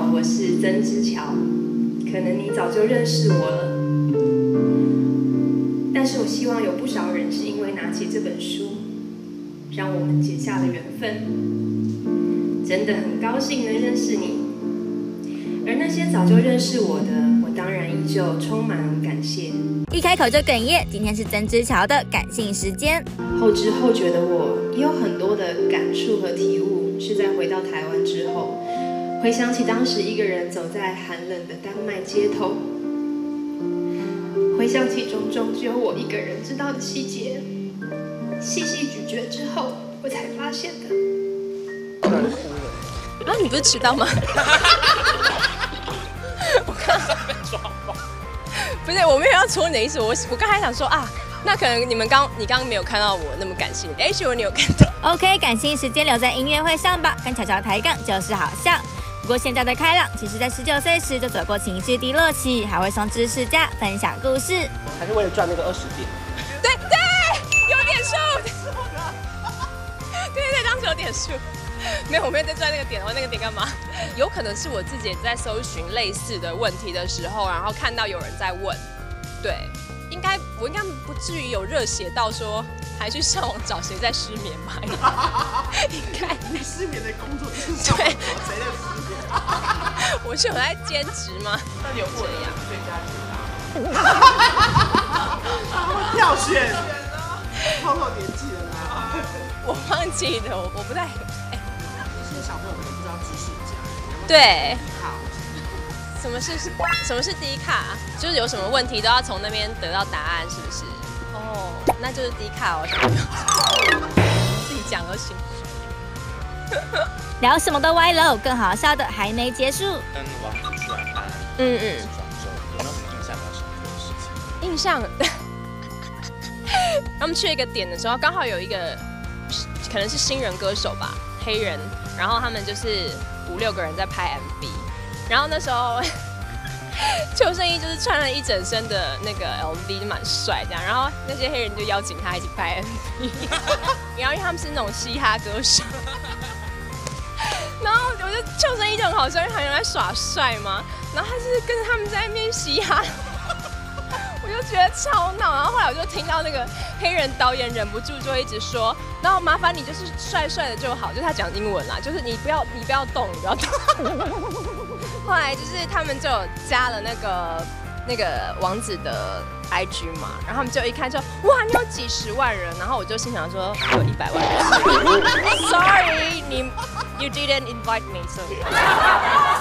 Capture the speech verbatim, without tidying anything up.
我是曾之乔，可能你早就认识我了，但是我希望有不少人是因为拿起这本书，让我们结下了缘分。真的很高兴能认识你，而那些早就认识我的，我当然依旧充满感谢。 一开口就哽咽，今天是曾之乔的感性时间。 后知后觉的我，也有很多的感触和体悟，是在回到台湾之后，回想起当时一个人走在寒冷的丹麦街头，回想起种种只有我一个人知道的细节，细细咀嚼之后，我才发现的。 啊，你不是迟到吗？我刚被抓包。不是，我没有要戳你的意思。我我刚才想说啊，那可能你们刚你刚刚没有看到我那么感性，哎，结果你有看到。 OK， 感性时间留在音乐会上吧，跟乔乔抬杠就是好笑。不过现在的开朗，其实在十九岁时就走过情绪低落期，还会上知识家分享故事， 还是为了赚那个二十点。 对对，有点数。对对对，当时有点数。没有，我没有在赚那个点，我那个点干嘛？有可能是我自己也在搜寻类似的问题的时候，然后看到有人在问，对，应该我应该不至于有热血到说还去上网找谁在失眠吧？应该。 你失眠的工作就是上网找谁在失眠？ 我是有在兼职吗？ 那你有获得最佳解答？票选，透露年纪了吗？ 我忘记了，我我不太。 现在小朋友可能不知道知识家。 对。 好。 什么是什么是低卡？就是有什么问题都要从那边得到答案，是不是？哦，那就是低卡哦。自己讲都行。 聊什么都歪楼，更好笑的还没结束。 跟王子去玩办嗯嗯， 庄周有没有什么印象比较深刻的事情？ 印象，他们去一个点的时候，刚好有一个可能是新人歌手吧，黑人，然后他们就是五六个人在拍 M V， 然后那时候邱胜一就是穿了一整身的那个 L V， 蛮帅这样，然后那些黑人就邀请他一起拍 M V， 然后因为他们是那种嘻哈歌手。然后我就邱胜一就很好笑，因为好像在耍帅嘛，然后他就是跟着他们在那边嘻哈，我就觉得超闹。然后后来我就听到那个黑人导演忍不住就一直说，然后麻烦你就是帅帅的就好，就是他讲英文啦，就是你不要你不要动，你不要动。后来就是他们就有加了那个那个王子的 I G 嘛，然后他们就一看就哇，你有几十万人，然后我就心想说，我有一百万人。Sorry， 你 you didn't invite me， so